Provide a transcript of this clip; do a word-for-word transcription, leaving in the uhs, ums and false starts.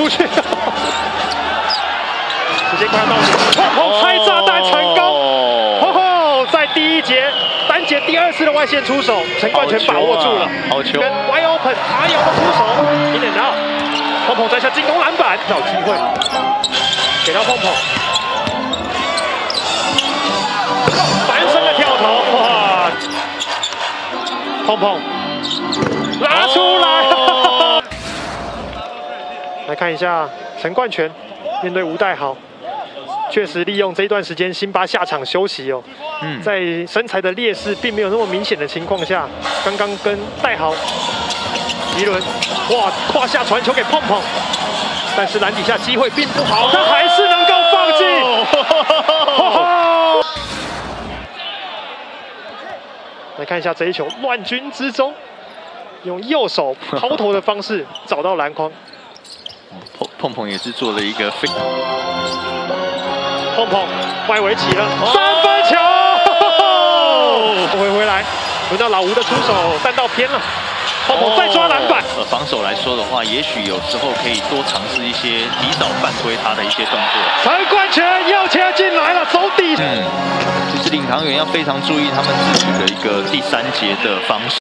出去，时间快要到顶，碰碰拆炸弹成功。吼吼，在第一节单节第二次的外线出手，陈冠全把握住了， 好球， 跟 wide open 阿瑶的出手，一点到，碰碰摘下进攻篮板，找机会，给到碰碰。 翻身的跳投，哇！碰碰拉出来，哦、来看一下陈冠全面对吴岱豪，确实利用这一段时间辛巴下场休息哦。嗯，在身材的劣势并没有那么明显的情况下，刚刚跟岱豪一轮，哇，胯下传球给碰碰，但是篮底下机会并不好，他还是能够放弃。哦 来看一下这一球，乱军之中，用右手抛投的方式找到篮筐。 碰碰碰也是做了一个飞， 碰碰外围起了三分球，回回来，轮到老吴的出手，弹道偏了，碰碰再抓篮板。 呃，防守来说的话，也许有时候可以多尝试一些提早犯规他的一些动作。 陈冠全又切进来了，走底。 嗯。 其实领航员要非常注意他们自己的一个第三节的方式。